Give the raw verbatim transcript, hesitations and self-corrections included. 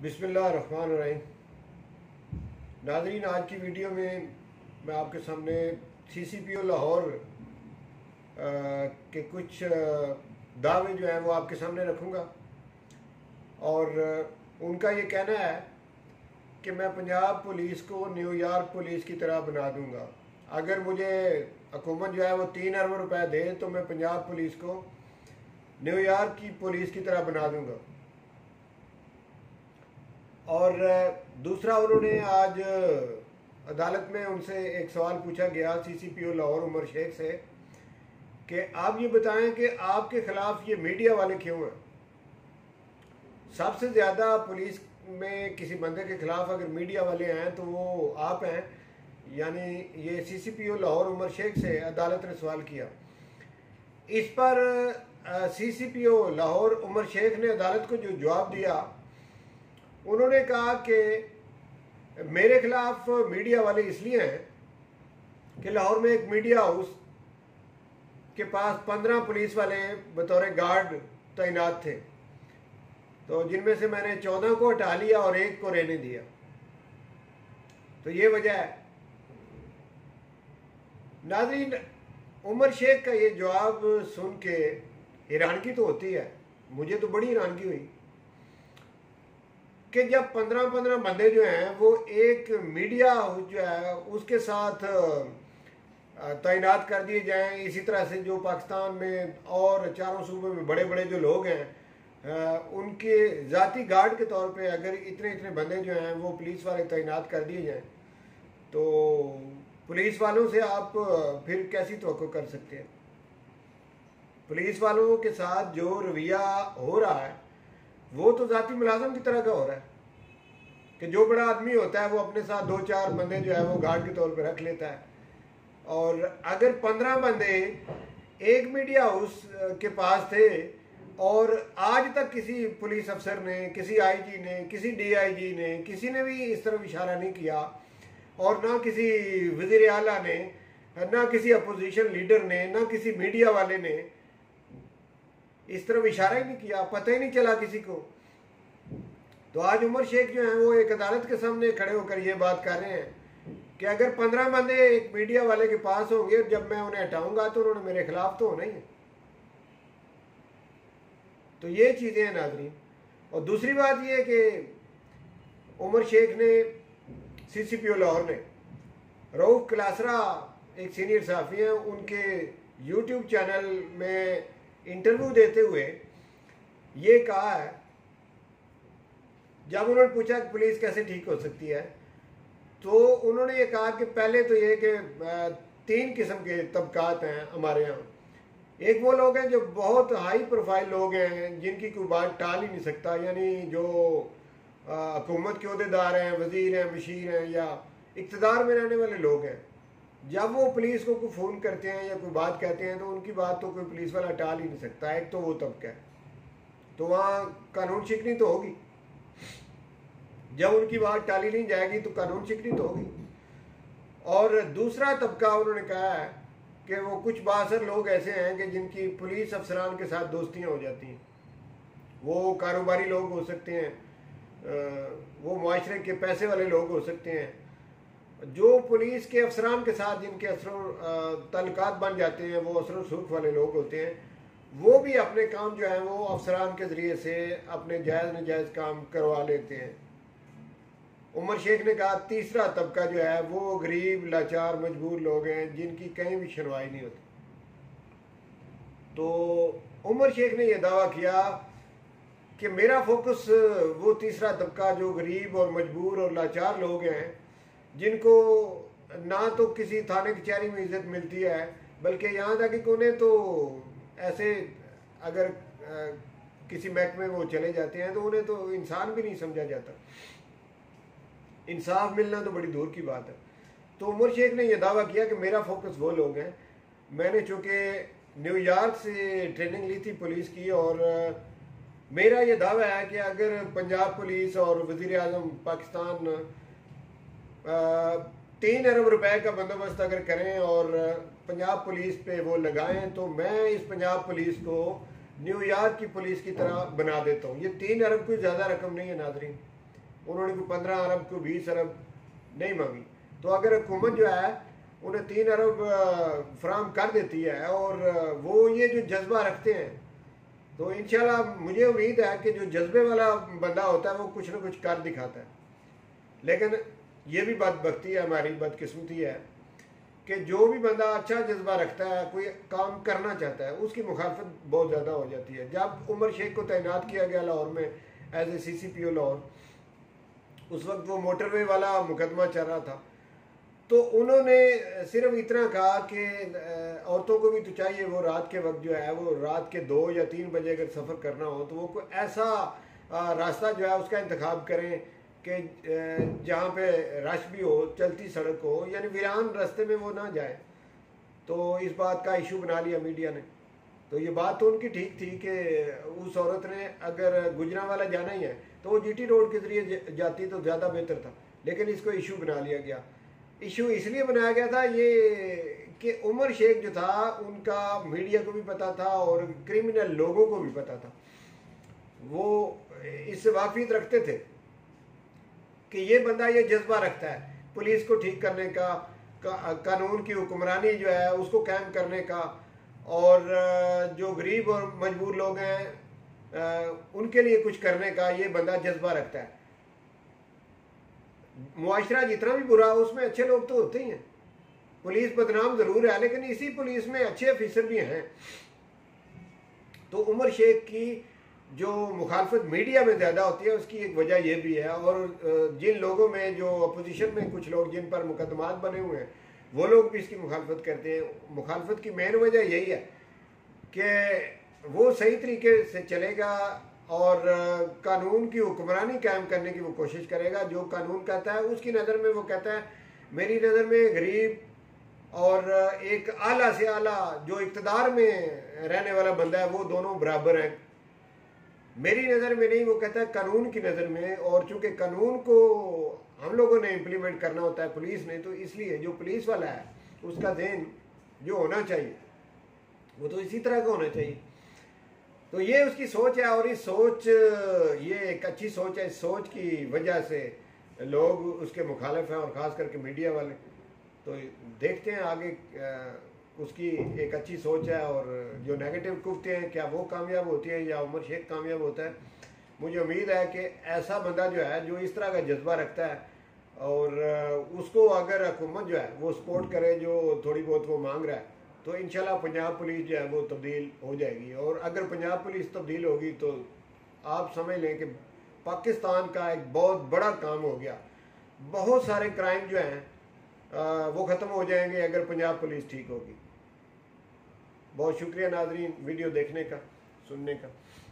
बिस्मिल्लाहिर्रहमानिर्रहीम। नाज़रीन, आज की वीडियो में मैं आपके सामने सी सी पी ओ लाहौर के कुछ दावे जो हैं वो आपके सामने रखूँगा और उनका ये कहना है कि मैं पंजाब पुलिस को न्यूयॉर्क पुलिस की तरह बना दूँगा। अगर मुझे हुकूमत जो है वो तीन अरब रुपए दे तो मैं पंजाब पुलिस को न्यूयॉर्क की पुलिस की तरह बना दूँगा। और दूसरा, उन्होंने आज अदालत में उनसे एक सवाल पूछा गया C C P O Lahore Umar Sheikh से कि आप ये बताएं कि आपके ख़िलाफ़ ये मीडिया वाले क्यों हैं। सबसे ज़्यादा पुलिस में किसी बंदे के ख़िलाफ़ अगर मीडिया वाले हैं तो वो आप हैं। यानी ये C C P O Lahore Umar Sheikh से अदालत ने सवाल किया। इस पर C C P O Lahore Umar Sheikh ने अदालत को जो जवाब दिया, उन्होंने कहा कि मेरे खिलाफ मीडिया वाले इसलिए हैं कि लाहौर में एक मीडिया हाउस के पास पंद्रह पुलिस वाले बतौर गार्ड तैनात थे, तो जिनमें से मैंने चौदह को हटा लिया और एक को रहने दिया। तो ये वजह है। नाज़रीन, उमर शेख का ये जवाब सुन के हैरानगी तो होती है, मुझे तो बड़ी हैरानगी हुई कि जब पंद्रह पंद्रह बंदे जो हैं वो एक मीडिया जो है उसके साथ तैनात कर दिए जाएं। इसी तरह से जो पाकिस्तान में और चारों सूबों में बड़े बड़े जो लोग हैं उनके ज़ाती गार्ड के तौर पे अगर इतने इतने बंदे जो हैं वो पुलिस वाले तैनात कर दिए जाएं, तो पुलिस वालों से आप फिर कैसी तवक्को कर सकते हैं। पुलिस वालों के साथ जो रवैया हो रहा है वो तो ज़ाती मुलाजम की तरह का हो रहा है कि जो बड़ा आदमी होता है वो अपने साथ दो चार बंदे जो है वो गार्ड के तौर पे रख लेता है। और अगर पंद्रह बंदे एक मीडिया हाउस के पास थे और आज तक किसी पुलिस अफसर ने, किसी आई जी ने, किसी डी आई जी ने, किसी ने भी इस तरफ इशारा नहीं किया, और ना किसी वज़ीर आला ने, ना किसी अपोजिशन लीडर ने, ना किसी मीडिया वाले ने इस तरफ इशारा ही नहीं किया, पता ही नहीं चला किसी को। तो आज उमर शेख जो हैं वो एक अदालत के सामने खड़े होकर ये बात कर रहे हैं कि अगर पंद्रह बंदे एक मीडिया वाले के पास होंगे, जब मैं उन्हें हटाऊंगा तो उन्होंने मेरे खिलाफ तो होना ही है। तो ये चीज़ें हैं नाज़रीन। और दूसरी बात ये कि उमर शेख ने, सी सी पी ओ लाहौर ने, रऊफ क्लासरा एक सीनियर सहाफ़ी हैं, उनके यूट्यूब चैनल में इंटरव्यू देते हुए ये कहा है, जब उन्होंने पूछा कि पुलिस कैसे ठीक हो सकती है, तो उन्होंने ये कहा कि पहले तो ये कि तीन किस्म के तबकात हैं हमारे यहाँ। एक वो लोग हैं जो बहुत हाई प्रोफाइल लोग हैं जिनकी कोई बात टाल ही नहीं सकता, यानी जो हुकूमत के अहदेदार हैं, वज़ीर हैं, मशीर हैं या इक़्तिदार में रहने वाले लोग हैं। जब वो पुलिस को कोई फ़ोन करते हैं या कोई बात कहते हैं तो उनकी बात तो कोई पुलिस वाला टाल ही नहीं सकता। एक तो वो तबका है, तो वहाँ कानून शिकनी तो होगी। जब उनकी बात टाली नहीं जाएगी तो कानून शिकनी तो होगी। और दूसरा तबका उन्होंने कहा है कि वो कुछ बासर लोग ऐसे हैं कि जिनकी पुलिस अफसरान के साथ दोस्तियाँ हो जाती हैं। वो कारोबारी लोग हो सकते हैं, वो मुआशरे के पैसे वाले लोग हो सकते हैं। जो पुलिस के अफसरान के साथ जिनके असर तल्लुकात बन जाते हैं वो असर सुख वाले लोग होते हैं, वो भी अपने काम जो है वो अफसरान के ज़रिए से अपने जायज़ नाजायज़ काम करवा लेते हैं। उमर शेख ने कहा तीसरा तबका जो है वो गरीब, लाचार, मजबूर लोग हैं जिनकी कहीं भी सुनवाई नहीं होती। तो उमर शेख ने यह दावा किया कि मेरा फोकस वो तीसरा तबका जो गरीब और मजबूर और लाचार लोग हैं, जिनको ना तो किसी थाने कचहरी में इज्जत मिलती है, बल्कि यहाँ तक कि उन्हें तो ऐसे अगर आ, किसी महकमे में वो चले जाते हैं तो उन्हें तो इंसान भी नहीं समझा जाता। इंसाफ मिलना तो बड़ी दूर की बात है। तो उमर शेख ने यह दावा किया कि मेरा फोकस वो लोग हैं। मैंने चूँकि न्यूयॉर्क से ट्रेनिंग ली थी पुलिस की, और मेरा ये दावा है कि अगर पंजाब पुलिस और वज़ीर आज़म पाकिस्तान तीन अरब रुपए का बंदोबस्त अगर करें और पंजाब पुलिस पे वो लगाएं तो मैं इस पंजाब पुलिस को न्यूयॉर्क की पुलिस की तरह बना देता हूँ। ये तीन अरब कोई ज़्यादा रकम नहीं है नाज़रीन, उन्होंने कोई पंद्रह अरब कोई बीस अरब नहीं मांगी। तो अगर हुकूमत जो है उन्हें तीन अरब फराम कर देती है और वो ये जो जज्बा रखते हैं, तो इंशाल्लाह मुझे उम्मीद है कि जो जज्बे वाला बंदा होता है वो कुछ ना कुछ कर दिखाता है। लेकिन ये भी बदबख्ती है, हमारी बदकिस्मती है कि जो भी बंदा अच्छा जज्बा रखता है, कोई काम करना चाहता है, उसकी मुखालफत बहुत ज़्यादा हो जाती है। जब उमर शेख को तैनात किया गया लाहौर में as a C C P O Lahore, उस वक्त वो मोटरवे वाला मुकदमा चल रहा था, तो उन्होंने सिर्फ इतना कहा कि औरतों को भी तो चाहिए वो रात के वक्त जो है वो रात के दो या तीन बजे अगर सफ़र करना हो तो वो कोई ऐसा रास्ता जो है उसका इंतखाब करें कि जहाँ पे रश भी हो, चलती सड़क हो, यानी वीरान रास्ते में वो ना जाए। तो इस बात का इशू बना लिया मीडिया ने। तो ये बात तो उनकी ठीक थी कि उस औरत ने अगर गुजरांवाला जाना ही है तो वो जीटी रोड के ज़रिए जाती तो ज़्यादा बेहतर था, लेकिन इसको इशू बना लिया गया। इशू इसलिए बनाया गया था ये कि उमर शेख जो था उनका मीडिया को भी पता था और क्रिमिनल लोगों को भी पता था, वो इससे वाकिफ रखते थे कि ये बंदा ये जज्बा रखता है पुलिस को ठीक करने का, का कानून की हुक्मरानी जो है उसको कायम करने का, और जो गरीब और मजबूर लोग हैं उनके लिए कुछ करने का ये बंदा जज्बा रखता है। मुआशरा जितना भी बुरा हो उसमें अच्छे लोग तो होते ही हैं। पुलिस बदनाम ज़रूर है लेकिन इसी पुलिस में अच्छे अफिसर भी हैं। तो उमर शेख की जो मुखालफत मीडिया में ज़्यादा होती है उसकी एक वजह यह भी है, और जिन लोगों में जो अपोजिशन में कुछ लोग जिन पर मुकदमात बने हुए हैं वो लोग भी इसकी मुखालफत करते हैं। मुखालफत की मेन वजह यही है कि वो सही तरीके से चलेगा और कानून की हुक्मरानी कायम करने की वो कोशिश करेगा। जो कानून कहता है उसकी नज़र में वो कहता है, मेरी नज़र में गरीब और एक आला से आला जो इक़्तिदार में रहने वाला बंदा है वो दोनों बराबर हैं। मेरी नज़र में नहीं, वो कहता है कानून की नज़र में। और चूँकि कानून को हम लोगों ने इम्प्लीमेंट करना होता है पुलिस ने, तो इसलिए जो पुलिस वाला है उसका ज़हन जो होना चाहिए वो तो इसी तरह का होना चाहिए। तो ये उसकी सोच है, और इस सोच ये एक अच्छी सोच है। इस सोच की वजह से लोग उसके मुखालिफ हैं और ख़ास करके मीडिया वाले। तो देखते हैं आगे, उसकी एक अच्छी सोच है और जो नेगेटिव कुफ्ते हैं क्या वो कामयाब होती है या उमर शेख कामयाब होता है। मुझे उम्मीद है कि ऐसा बंदा जो है जो इस तरह का जज्बा रखता है और उसको अगर हुकूमत जो है वो सपोर्ट करे, जो थोड़ी बहुत वो मांग रहा है, तो इंशाल्लाह पंजाब पुलिस जो है वो तब्दील हो जाएगी। और अगर पंजाब पुलिस तब्दील होगी तो आप समझ लें कि पाकिस्तान का एक बहुत बड़ा काम हो गया। बहुत सारे क्राइम जो हैं वो ख़त्म हो जाएंगे अगर पंजाब पुलिस ठीक होगी। बहुत शुक्रिया नाजरीन वीडियो देखने का, सुनने का।